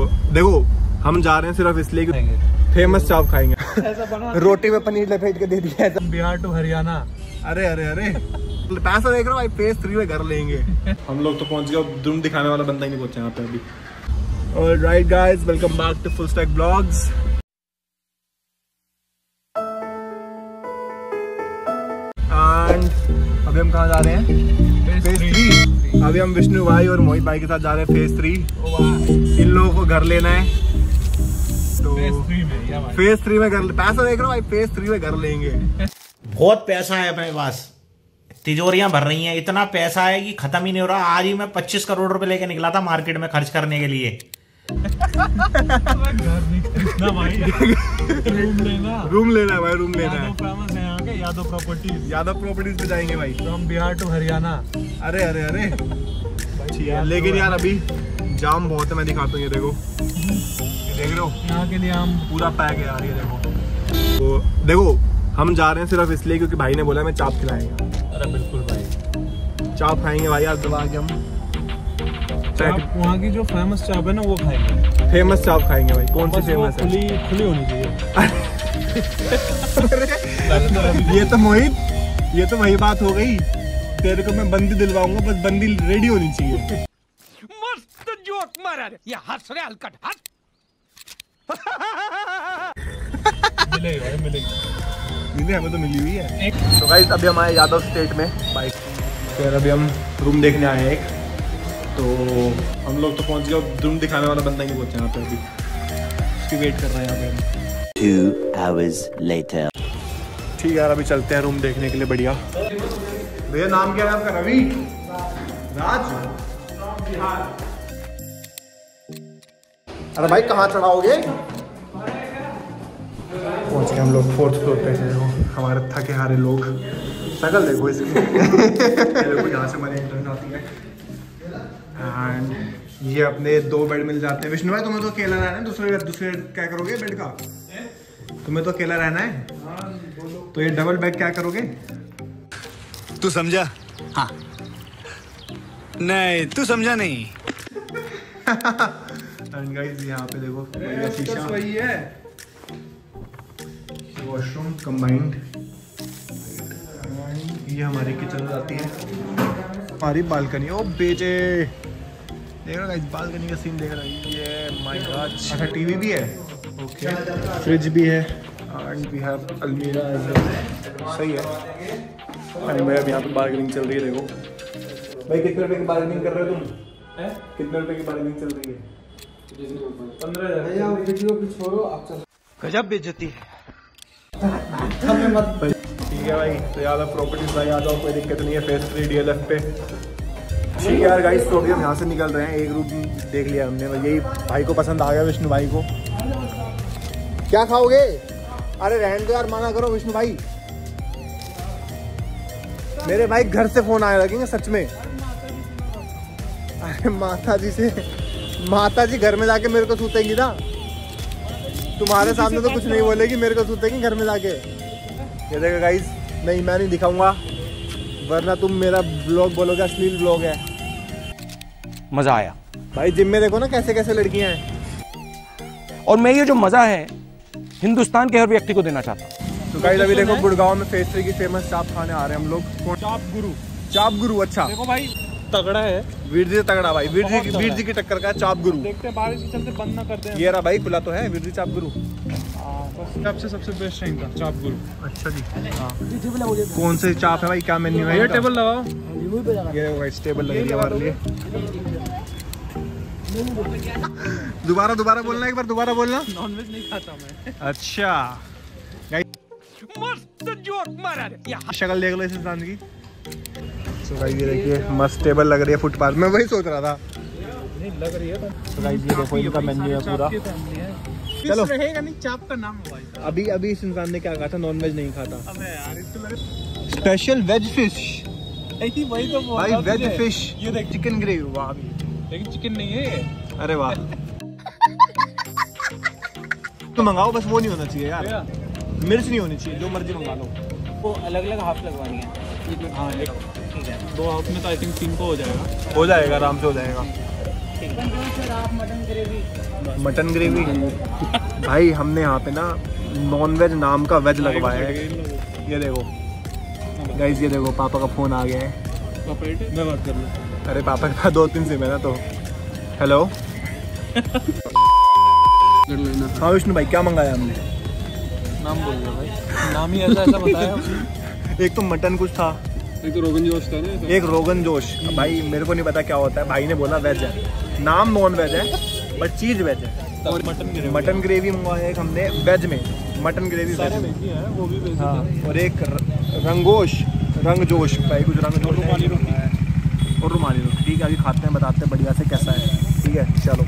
देखो हम जा रहे हैं सिर्फ इसलिए कि फेमस चाप खाएंगे। रोटी में पनीर लपेट के दे दिया है। बिहार टू हरियाणा। अरे अरे अरे पैसा देख रहा हूँ भाई, फेज 3 में कर लेंगे। हम लोग तो पहुंच गए, दुम दिखाने वाला बंदा ही नहीं पहुंचा यहाँ पे अभी। Alright guys, welcome back to fullstack vlogs. And अभी हम कहाँ जा रहे हैं? फेज 3। अभी हम विष्णु भाई और मोहित भाई के साथ जा रहे हैं फेज 3। इन लोगों को घर लेना है तो फेज 3 में कर, पैसा देख रहा हूँ भाई, फेज 3 में कर लेंगे। बहुत पैसा है अपने पास, तिजोरियां भर रही हैं, इतना पैसा है कि खत्म ही नहीं हो रहा। आज ही मैं 25 करोड़ रुपए लेके निकला था मार्केट में खर्च करने के लिए। रूम लेना है भाई, रूम लेना है। फेमस है यहाँ के यादव प्रॉपर्टीज पे जाएंगे भाई। From Bihar to Haryana. अरे अरे अरे लेकिन यार अभी जाम बहुत है, मैं दिखाता हूँ। ये देखो, देख रहे हो यहाँ के लिए हम पूरा पैक है यार। ये देखो, तो देखो हम जा रहे हैं सिर्फ इसलिए क्योंकि भाई ने बोला हमें चाप खिलाएंगे। अरे बिल्कुल भाई, चाप खाएंगे भाई आज दबा के हम। वहाँ की जो फेमस चाप है ना वो खाएंगे। फेमस चाप खाएंगे भाई। कौन सी फेमस है? खुली होनी चाहिए। ये तो मोहित, ये तो वही बात हो गई। तेरे को मैं बंदी दिलवाऊंगा, बस बंदी रेडी होनी चाहिए। मस्त जोक मारा रे, ये हंस रहे हलकट हंस। मिलेगी भाई, मिलेगी। हमें तो मिली हुई है। तो गाइस अभी हम आए यादव स्टेट में बाइक। फिर अभी हम रूम देखने आए हैं एक, तो हम लोग तो पहुंच गए। रूम दिखाने वाला बंदा ही नहीं पहुंचा यहाँ पे अभी, उसकी वेट कर रहे हैं यहाँ पे हम। 2 hours later। ठीक है यार, अभी चलते हैं रूम देखने के लिए। बढ़िया भैया, नाम क्या है आपका? रवि राज। अरे भाई कहाँ चढ़ाओगे? पहुंच गए हम लोग 4th फ्लोर पे। देखो हमारे थके हारे लोग, शकल देखो इसकी। देखो यहाँ से हमारी एंट्रेंस आती है। एंड ये अपने 2 बेड मिल जाते हैं। विष्णु भाई तुम्हें तो अकेला रहना है, दूसरे क्या करोगे बेड का? तुम्हें तो अकेला रहना है, तो ये डबल बेड क्या करोगे? तू समझा? हाँ। नहीं तू समझा नहीं। एंड गाइस यहाँ पे देखो बढ़िया शीशा, वही है वॉशरूम कंबाइंड। ये हमारी किचन जाती है। हमारी बालकनी, ओ बेटे देख रहा गाइस, बालकनी का सीन देख रहा है। ये माय गॉड। अच्छा टीवी भी है, ओके, फ्रिज भी है, एंड वी हैव अलमीरा एज वेल। सही है। एंड भाई अब यहाँ पे बार्गेनिंग चल रही है। देखो भाई, कितने रुपए की बार्गेनिंग कर रहे हो तुम? कितने रुपए की बार्गेनिंग चल रही है? 15,000। वीडियो कुछ छोड़ो, आप चलो। गजब बेइज्जती है। ठीक है भाई, तो यादव प्रॉपर्टीज भाई आ जाओ, कोई दिक्कत नहीं है। फेज 3 DLF पे। ठीक है यार गाइस, तो अभी हम यहाँ से निकल रहे हैं। एक रूम देख लिया हमने, यही भाई को पसंद आ गया, विष्णु भाई को। क्या खाओगे? अरे रहने दो यार, माना करो विष्णु भाई। मेरे भाई घर से फोन आया लगेंगे सच में। अरे माता जी घर में जाके मेरे को सूतेंगी ना। तुम्हारे सामने तो कुछ नहीं बोलेगी, मेरे को सूतेंगी घर में जाके। ये देखो गाइस, मैं नहीं दिखाऊंगा वरना तुम मेरा ब्लॉग बोलोगे अश्लील ब्लॉग है। मजा आया भाई। जिम में देखो ना कैसे कैसे लड़कियां हैं। और मैं ये जो मजा है हिंदुस्तान के हर व्यक्ति को देना चाहता हूँ। तो गाइस अभी देखो गुड़गांव में फेज 3 की फेमस चाप खाने आ रहे हैं हम लोग। चाप गुरु। अच्छा देखो भाई, तगड़ा है। वीर जी तगड़ा भाई, वीर जी की टक्कर का चाप गुरु। देखते हैं बारिश के चलते बंद ना कर दें। ये रहा भाई, खुला तो है वीर जी चाप गुरु। सबसे बेस्ट है इनका चाप गुरु। अच्छा जी, हाँ। कौन से चाप है भाई, क्या मेन्यू है? ये टेबल लगाओ। ये गाइस टेबल लगी है हमारे लिए। दोबारा बोलना, एक बार दोबारा बोलना। नॉनवेज नहीं खाता मैं। अच्छा गाइस, मस्त जोक मारा रे, ये शक्ल देख लो इस इंसान की। तो गाइस ये देखिए मस्त टेबल लग रही है फुटपाथ में, वही सोच रहा था। नहीं लग रही है तो गाइस ये देखो इनका मेन्यू है पूरा। चलो रहेगा नहीं, चाप का नाम है भाई। अभी इस इंसान ने क्या कहा था? नॉनवेज नहीं खाता। अबे यार, इसको लगे स्पेशल वेज फिश वही तो बोल भाई, रहा वेज तुझे। फिश। ये देख, चिकन ग्रेवी। वाह, लेकिन चिकन नहीं है। अरे वाह। तो मंगाओ, बस वो नहीं होना चाहिए यार, मिर्च नहीं होनी चाहिए। जो मर्जी मंगा लो। वो अलग अलग हाफ लगवानी है। हाँ, एक ठीक है। 2 हाफ में तो आई थिंक 3 को हो जाएगा। हो जाएगा, आराम से हो जाएगा। मटन ग्रेवी भाई हमने यहाँ पे ना नॉन वेज नाम का वेज लगवाया है। ये देखो गाइस, ये देखो पापा का फोन आ गया है। मैं बात कर लूँ। अरे पापा के पास 2-3 सिम है ना, तो हेलो। हाँ विष्णु भाई, क्या मंगाया हमने? नाम बोल रहा भाई, नाम ही ऐसा बताया। एक तो मटन कुछ था, एक तो रोगन जोश था ना, एक रोगन जोश। भाई मेरे को नहीं पता क्या होता है, भाई ने बोला वेज है, नाम नॉन वेज है बट चीज वेज है। और मटन ग्रेवी मंगवाया एक हमने वेज में, मटन ग्रेवी वेज में। है वो भी वेज। हाँ, और एक रंग जोश भाई, कुछ रंग जोश रुमाली रोटी और रुमाली रोटी। ठीक है, अभी खाते हैं, बताते हैं बढ़िया से कैसा है। ठीक है चलो।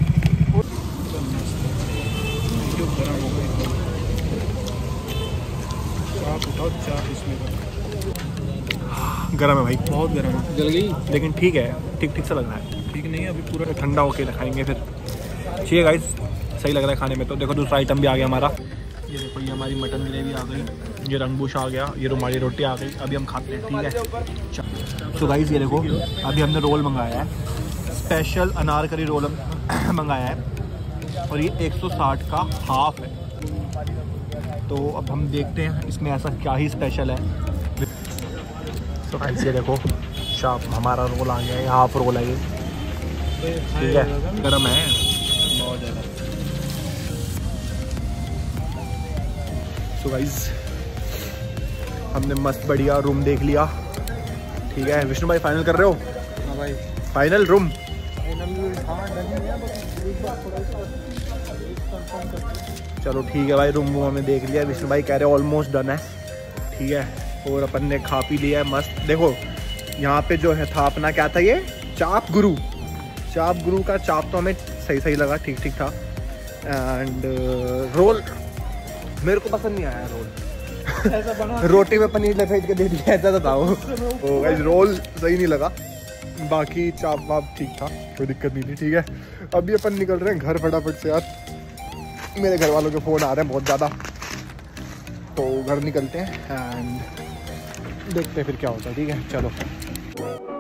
गरम है भाई, बहुत गरम है। जल गई लेकिन ठीक है, ठीक सा लग रहा है। ठीक नहीं है अभी पूरा। ठंडा होके खाएंगे फिर। ठीक है गाइस, सही लग रहा है खाने में। तो देखो दूसरा आइटम भी आ गया हमारा। ये देखो, ये हमारी मटन ग्रेवी आ गई, ये रंगबूश आ गया, ये रुमाली रोटी आ गई। अभी हम खाते हैं, ठीक है। तो गाइस ये देखो, अभी हमने रोल मंगाया है, स्पेशल अनारकली रोल मंगाया है, और ये 160 का हाफ है। तो अब हम देखते हैं इसमें ऐसा क्या ही स्पेशल है। तो गाइस ये देखो, शाप हमारा रोल आ गया है, हाफ रोल है ये। ठीक है, गरम है बहुत ज़्यादा। तो गाइस हमने मस्त बढ़िया रूम देख लिया। ठीक है विष्णु भाई, फाइनल कर रहे हो? हाँ भाई, फाइनल रूम। चलो ठीक है भाई, रूम हमने देख लिया। विष्णु भाई कह रहे ऑलमोस्ट डन है। ठीक है, और अपन ने खा पी लिया है मस्त। देखो यहाँ पे जो है था अपना, क्या था ये, चाप गुरु का चाप तो हमें सही लगा, ठीक था। एंड रोल मेरे को पसंद नहीं आया रोल। रोटी में पनीर लपेट के दे दिया, ऐसा था वो। तो गाइस रोल सही नहीं लगा, बाकी चाप वाप ठीक था, कोई दिक्कत नहीं थी। ठीक है, अभी अपन निकल रहे हैं घर फटाफट से यार। मेरे घर वालों के फ़ोन आ रहे हैं बहुत ज़्यादा, तो घर निकलते हैं एंड देखते हैं फिर क्या होता है। ठीक है चलो।